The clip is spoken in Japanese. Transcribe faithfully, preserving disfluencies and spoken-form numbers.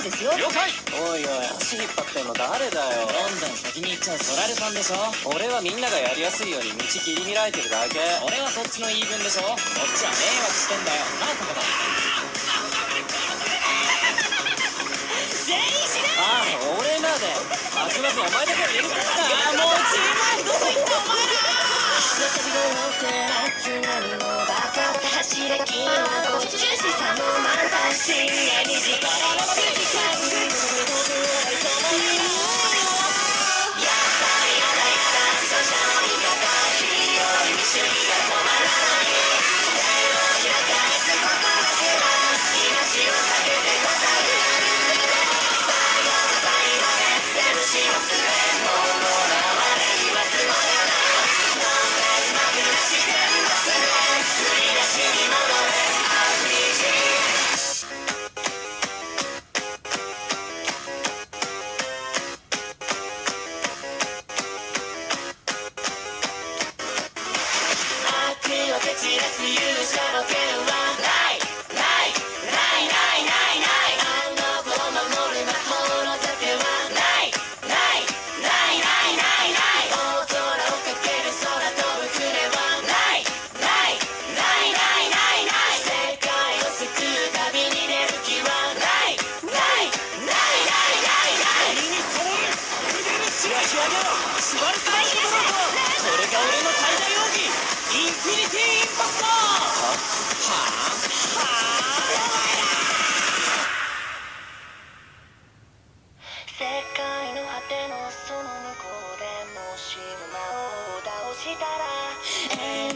ですよ。 了解。 おいおい、足引っ張ってんの誰だよ。 どんどん先に行っちゃうソラルさんでしょ。 俺はみんながやりやすいように道切り開いてるだけ。 俺はそっちの言い分でしょ。こっちは迷惑してんだよなあ坂田。 全員死ね。 ああ、俺まで集まずお前だけは許せない。 あもうチームどこ行ったお前ら。 夏のもバカって走れ金はどっちしさのまた深夜に時間を過ぎた僕を染まりやったやだやだそしたの味方広い道が止まらない手を開かすことだけは命をかけてこさる最後の最後で全部し忘れもうもらわれ言わすもの蹴散らす勇者の剣はないないないないないないあの子を守る魔法の盾はないないないないないない大空をかける空飛ぶ船はないないないないないない世界を救う旅に出る気はないないないないないない右にそぼる腕にしらき上げろ縛りつばしドロート。これが俺の最大奥義インフィニティインパクト。はあは世界の果てのその向こうでもし魔王を倒したら